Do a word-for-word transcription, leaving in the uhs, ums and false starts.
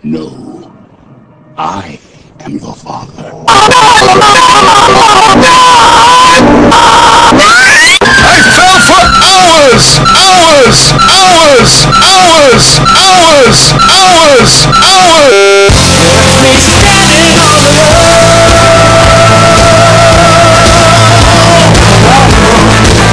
No, I am your father. I fell for hours, hours, hours, hours, hours, hours, hours.